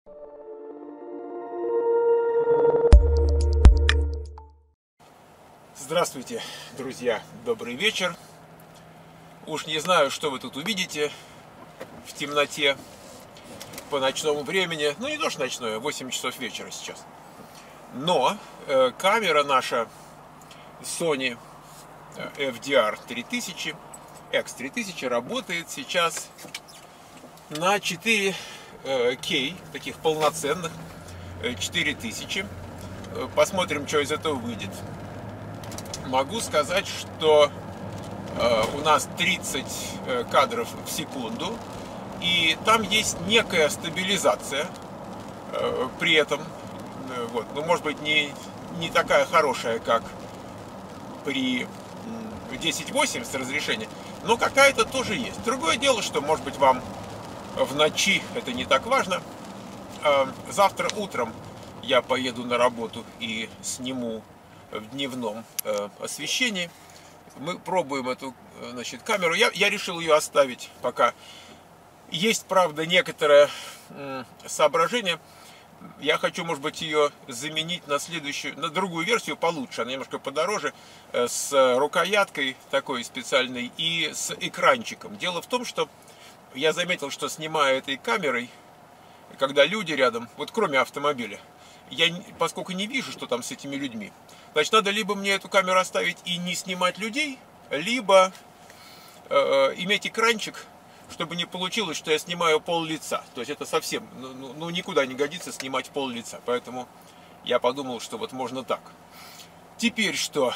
Здравствуйте, друзья, добрый вечер. Уж не знаю, что вы тут увидите в темноте по ночному времени. Ну, не то что ночное, 8 часов вечера сейчас. Но камера наша Sony FDR 3000, X3000 работает сейчас на 4K, таких полноценных 4000. Посмотрим, что из этого выйдет. Могу сказать, что у нас 30 кадров в секунду, и там есть некая стабилизация при этом. Вот, ну, может быть, не такая хорошая, как при 1080 разрешения, но какая-то тоже есть. Другое дело, что, может быть, вам в ночи это не так важно. Завтра утром я поеду на работу и сниму в дневном освещении. Мы пробуем эту, значит, камеру. Я решил ее оставить пока. Есть, правда, некоторое соображение. Я хочу, может быть, ее заменить на следующую, на другую версию получше. Она немножко подороже, с рукояткой такой специальной и с экранчиком. Дело в том, что я заметил, что снимая этой камерой, когда люди рядом, вот кроме автомобиля, я, поскольку не вижу, что там с этими людьми, значит, надо либо мне эту камеру оставить и не снимать людей, либо иметь экранчик, чтобы не получилось, что я снимаю пол лица. То есть это совсем, ну, никуда не годится снимать пол лица. Поэтому я подумал, что вот можно так. Теперь что?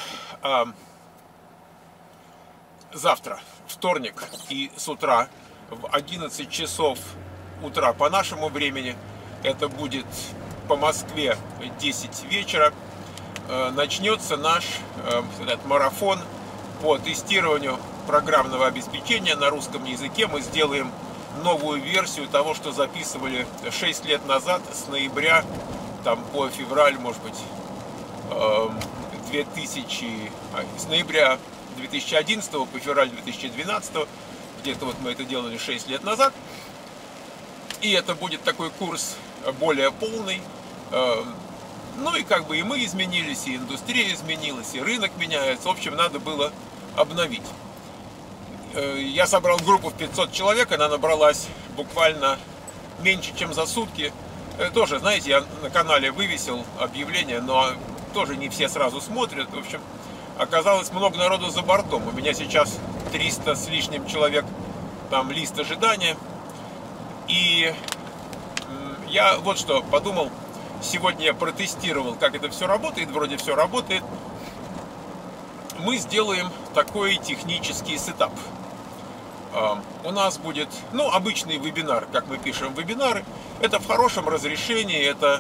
Завтра, вторник, и с утра в 11 часов утра по нашему времени, это будет по Москве 10 вечера, начнется наш марафон по тестированию программного обеспечения на русском языке. Мы сделаем новую версию того, что записывали 6 лет назад, с ноября там, по февраль, может быть, с ноября 2011 по февраль 2012, где-то вот мы это делали 6 лет назад. И это будет такой курс более полный. Ну и как бы и мы изменились, и индустрия изменилась, и рынок меняется. В общем, надо было обновить. Я собрал группу в 500 человек, она набралась буквально меньше, чем за сутки. Тоже, знаете, я на канале вывесил объявление, но тоже не все сразу смотрят. В общем, оказалось много народу за бортом. У меня сейчас 300 с лишним человек, там лист ожидания. И я вот что подумал. Сегодня я протестировал, как это все работает. Вроде все работает. Мы сделаем такой технический сетап. У нас будет, ну, обычный вебинар, как мы пишем вебинары. Это в хорошем разрешении. Это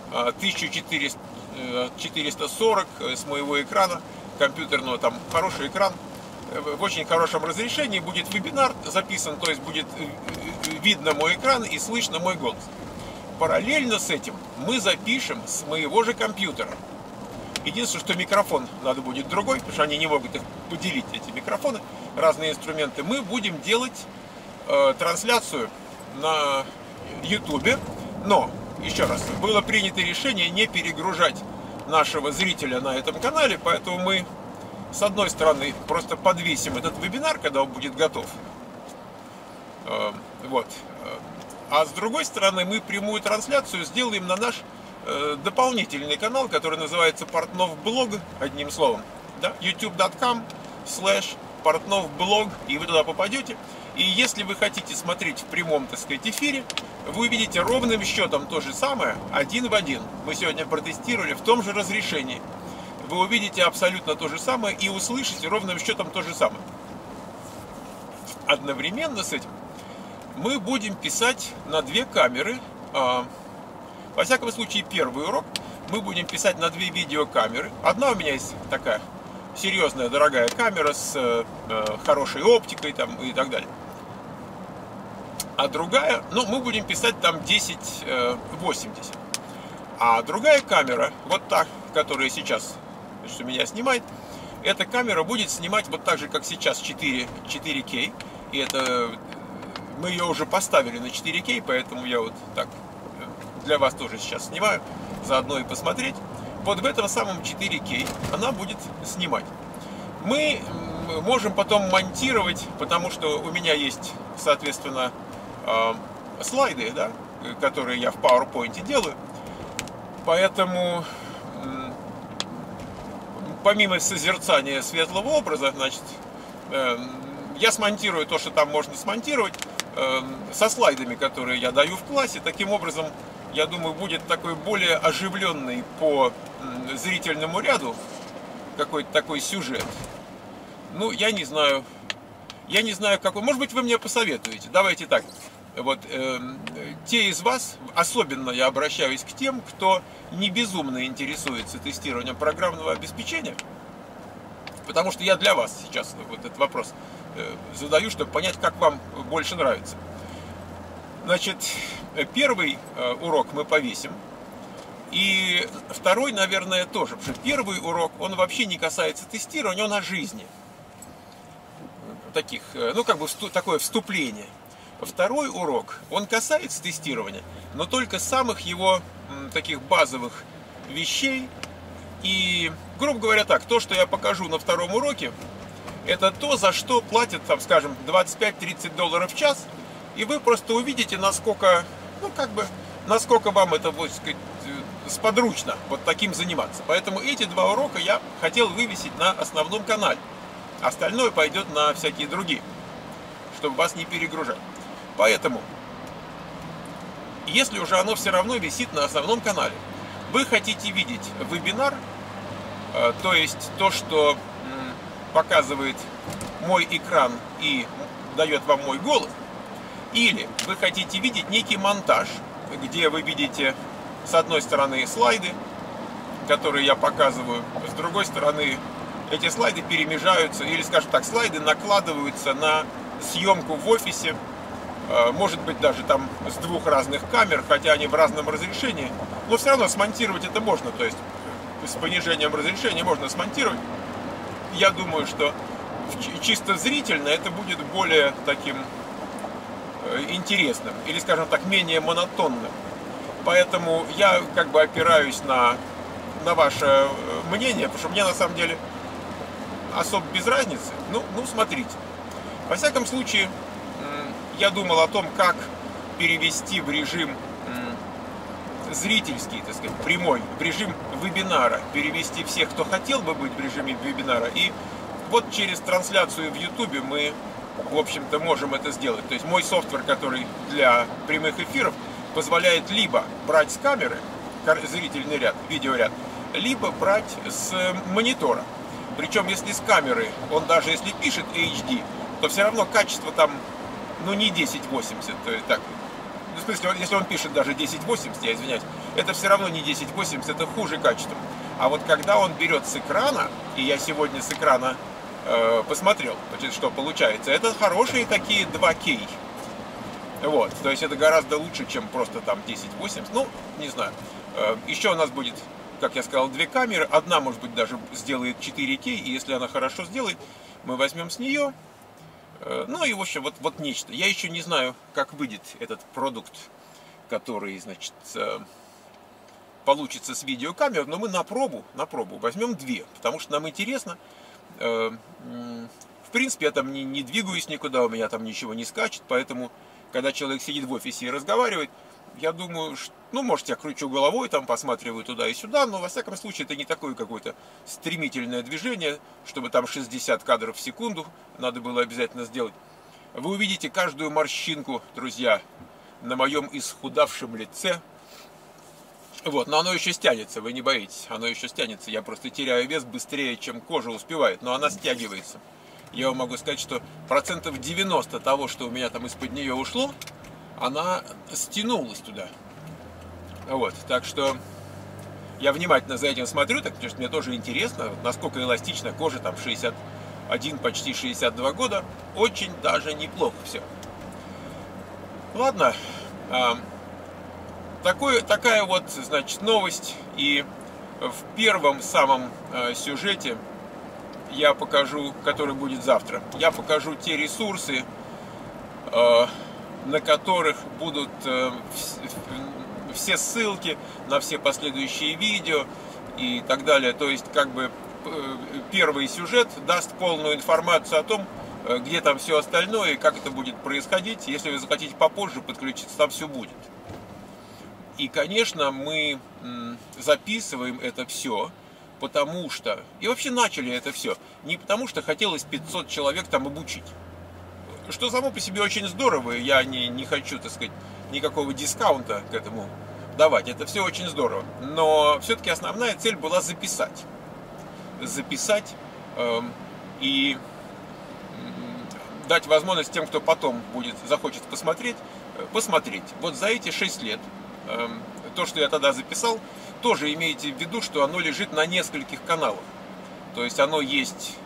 1440 с моего экрана компьютерного. Там хороший экран. В очень хорошем разрешении будет вебинар записан. То есть будет видно мой экран и слышно мой голос. Параллельно с этим мы запишем с моего же компьютера. Единственное, что микрофон надо будет другой, потому что они не могут их поделить, эти микрофоны, разные инструменты. Мы будем делать трансляцию на YouTube. Но, еще раз, было принято решение не перегружать нашего зрителя на этом канале, поэтому мы, с одной стороны, просто подвесим этот вебинар, когда он будет готов. Вот. А с другой стороны, мы прямую трансляцию сделаем на наш дополнительный канал, который называется Портнов Блог, одним словом, да? youtube.com/Портнов Блог, и вы туда попадете. И если вы хотите смотреть в прямом, так сказать, эфире, вы увидите ровным счетом то же самое, один в один. Мы сегодня протестировали в том же разрешении. Вы увидите абсолютно то же самое и услышите ровным счетом то же самое. Одновременно с этим мы будем писать на 2 камеры. Во всяком случае, первый урок мы будем писать на 2 видеокамеры. Одна у меня есть такая серьезная, дорогая камера с хорошей оптикой там, и так далее. А другая, ну, мы будем писать там 1080. А другая камера, вот та, которая сейчас, что меня снимает, эта камера будет снимать вот так же, как сейчас, 4К. И это мы ее уже поставили на 4К, поэтому я вот так для вас тоже сейчас снимаю, заодно и посмотреть. Вот в этом самом 4К она будет снимать. Мы можем потом монтировать, потому что у меня есть, соответственно, слайды, да, которые я в PowerPoint делаю. Поэтому, помимо созерцания светлого образа, значит, я смонтирую то, что там можно смонтировать, со слайдами, которые я даю в классе. Таким образом, я думаю, будет такой более оживленный по зрительному ряду какой-то такой сюжет. Ну, я не знаю, какой. Может быть, вы мне посоветуете. Давайте так. Вот те из вас, особенно я обращаюсь к тем, кто не безумно интересуется тестированием программного обеспечения, потому что я для вас сейчас вот этот вопрос задаю, чтобы понять, как вам больше нравится. Значит, первый урок мы повесим, и второй, наверное, тоже, потому что первый урок, он вообще не касается тестирования, он о жизни. Таких, ну, как бы такое вступление. Второй урок, он касается тестирования, но только самых его таких базовых вещей. И, грубо говоря, так, то, что я покажу на втором уроке, это то, за что платят, там, скажем, $25-30 в час, и вы просто увидите, насколько, ну, как бы, насколько вам это, будет сказать, сподручно вот таким заниматься. Поэтому эти два урока я хотел вывесить на основном канале. Остальное пойдет на всякие другие, чтобы вас не перегружать. Поэтому, если уже оно все равно висит на основном канале, вы хотите видеть вебинар, то есть то, что показывает мой экран и дает вам мой голос, или вы хотите видеть некий монтаж, где вы видите с одной стороны слайды, которые я показываю, с другой стороны эти слайды перемежаются, или, скажем так, слайды накладываются на съемку в офисе, может быть, даже там с двух разных камер, хотя они в разном разрешении, но все равно смонтировать это можно, то есть с понижением разрешения можно смонтировать. Я думаю, что чисто зрительно это будет более таким интересным, или, скажем так, менее монотонным. Поэтому я как бы опираюсь на ваше мнение, потому что мне на самом деле особо без разницы. Ну, смотрите. Во всяком случае, я думал о том, как перевести в режим зрительский, так сказать, прямой, в режим вебинара, перевести всех, кто хотел бы быть в режиме вебинара. И вот через трансляцию в YouTube мы, в общем-то, можем это сделать. То есть мой софтвер, который для прямых эфиров, позволяет либо брать с камеры зрительный ряд, видеоряд, либо брать с монитора. Причем, если с камеры, он даже если пишет HD, то все равно качество там, ну, не 1080, то есть так. В смысле, если он пишет даже 1080, я извиняюсь, это все равно не 1080, это хуже качеством. А вот когда он берет с экрана, и я сегодня с экрана посмотрел, значит, что получается, это хорошие такие 2К. Вот, то есть это гораздо лучше, чем просто там 1080, ну, не знаю. Еще у нас будет, как я сказал, две камеры, одна, может быть, даже сделает 4К, и если она хорошо сделает, мы возьмем с нее. Ну и, в общем, вот нечто. Я еще не знаю, как выйдет этот продукт, который, значит, получится с видеокамер, но мы на пробу возьмем две, потому что нам интересно. В принципе, я там не двигаюсь никуда, у меня там ничего не скачет, поэтому, когда человек сидит в офисе и разговаривает, я думаю, что, ну, может, я кручу головой, там, посматриваю туда и сюда, но, во всяком случае, это не такое какое-то стремительное движение, чтобы там 60 кадров в секунду надо было обязательно сделать. Вы увидите каждую морщинку, друзья, на моем исхудавшем лице. Вот, но оно еще стянется, вы не боитесь, оно еще стянется. Я просто теряю вес быстрее, чем кожа успевает, но она стягивается. Я вам могу сказать, что 90% того, что у меня там из-под нее ушло, она стянулась туда. Вот, так что я внимательно за этим смотрю, так, потому что мне тоже интересно, насколько эластична кожа, там 61, почти 62 года, очень даже неплохо все. Ладно, такая вот, значит, новость, и в первом самом сюжете я покажу, который будет завтра, я покажу те ресурсы, на которых будут все ссылки на все последующие видео и так далее. То есть, как бы, первый сюжет даст полную информацию о том, где там все остальное и как это будет происходить. Если вы захотите попозже подключиться, там все будет. И, конечно, мы записываем это все, потому что... И вообще начали это все не потому, что хотелось 500 человек там обучить. Что само по себе очень здорово, я не хочу, так сказать, никакого дискаунта к этому давать. Это все очень здорово. Но все-таки основная цель была записать. Записать и дать возможность тем, кто потом захочет посмотреть. Вот за эти 6 лет то, что я тогда записал, тоже имейте в виду, что оно лежит на нескольких каналах. То есть оно есть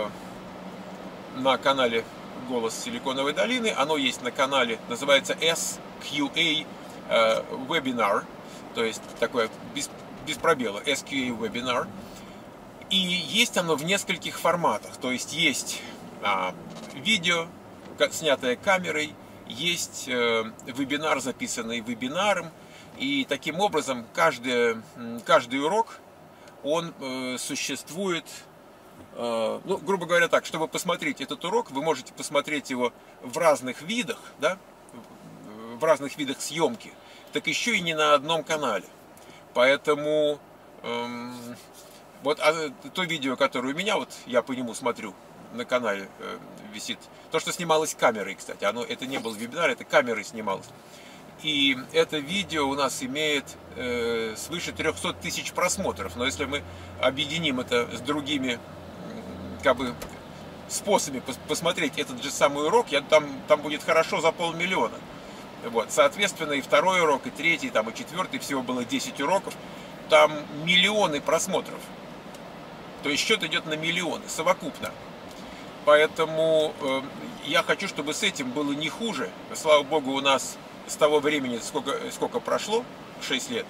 на канале «Голос Силиконовой долины», оно есть на канале, называется SQA Webinar, то есть такое без пробела, SQA Webinar. И есть оно в нескольких форматах, то есть есть видео, снятое камерой, есть вебинар, записанный вебинаром. И таким образом каждый урок, он существует, ну, грубо говоря так, чтобы посмотреть этот урок, вы можете посмотреть его в разных видах, да, в разных видах съемки, так еще и не на одном канале. Поэтому вот то видео, которое у меня, вот я по нему смотрю, на канале висит, то, что снималось камерой, кстати, это не был вебинар, это камерой снималось. И это видео у нас имеет свыше 300 тысяч просмотров. Но если мы объединим это с другими, как бы, способами посмотреть этот же самый урок, там будет хорошо за 500 000. Вот. Соответственно, и второй урок, и третий, там, и четвертый, всего было 10 уроков. Там миллионы просмотров. То есть счет идет на миллионы совокупно. Поэтому я хочу, чтобы с этим было не хуже. Слава Богу, у нас с того времени, сколько прошло, 6 лет.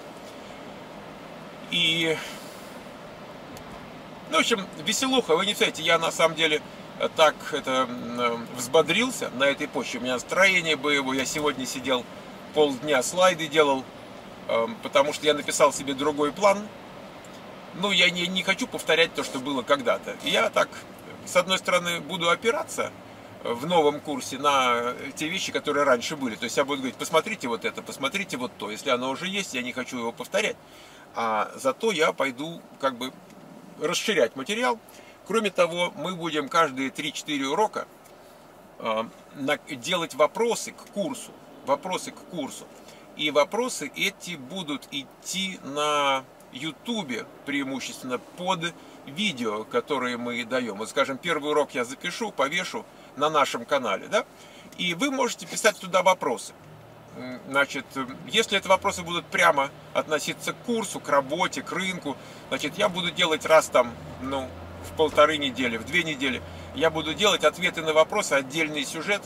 И, ну, в общем, веселуха. Вы не знаете, я на самом деле так взбодрился на этой почве. У меня настроение боевое. Я сегодня сидел полдня, слайды делал, потому что я написал себе другой план. Ну, я не хочу повторять то, что было когда-то. И я так, с одной стороны, буду опираться в новом курсе на те вещи, которые раньше были. То есть я буду говорить, посмотрите вот это, посмотрите вот то. Если оно уже есть, я не хочу его повторять. А зато я пойду как бы расширять материал. Кроме того, мы будем каждые 3-4 урока делать вопросы к курсу. И вопросы эти будут идти на YouTube преимущественно под видео, которые мы даем. Вот, скажем, первый урок я запишу, повешу на нашем канале, да? И вы можете писать туда вопросы. Значит, если эти вопросы будут прямо относиться к курсу, к работе, к рынку, значит, я буду делать раз там, ну, в 1,5 недели, в 2 недели, я буду делать ответы на вопросы, отдельный сюжет.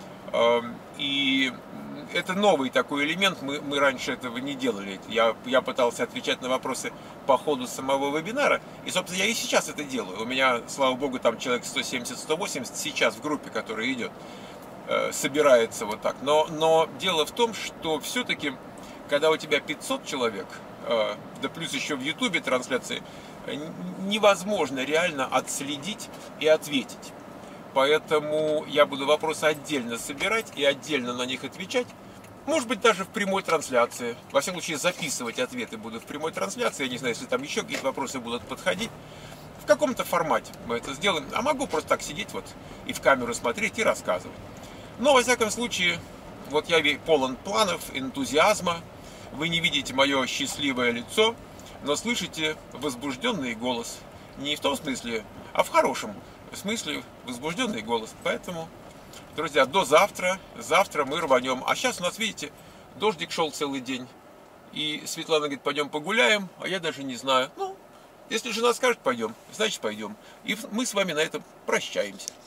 И это новый такой элемент, мы раньше этого не делали. Я пытался отвечать на вопросы по ходу самого вебинара, и, собственно, я и сейчас это делаю. У меня, слава богу, там человек 170-180 сейчас в группе, которая идет, собирается вот так. Но дело в том, что все-таки, когда у тебя 500 человек, да плюс еще в Ютубе трансляции, невозможно реально отследить и ответить. Поэтому я буду вопросы отдельно собирать и отдельно на них отвечать. Может быть, даже в прямой трансляции. Во всяком случае, записывать ответы буду в прямой трансляции. Я не знаю, если там еще какие-то вопросы будут подходить. В каком-то формате мы это сделаем. А могу просто так сидеть вот и в камеру смотреть и рассказывать. Но, во всяком случае, вот я полон планов, энтузиазма. Вы не видите мое счастливое лицо, но слышите возбужденный голос. Не в том смысле, а в хорошем смысле возбужденный голос. Поэтому, друзья, до завтра. Завтра мы рванем. А сейчас у нас, видите, дождик шел целый день. И Светлана говорит, пойдем погуляем. А я даже не знаю. Ну, если жена скажет, пойдем, значит пойдем. И мы с вами на этом прощаемся.